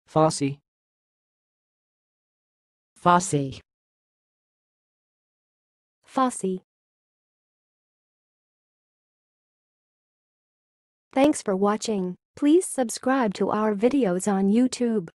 FOSSAE. FOSSAE. FOSSAE. Thanks for watching. Please subscribe to our videos on YouTube.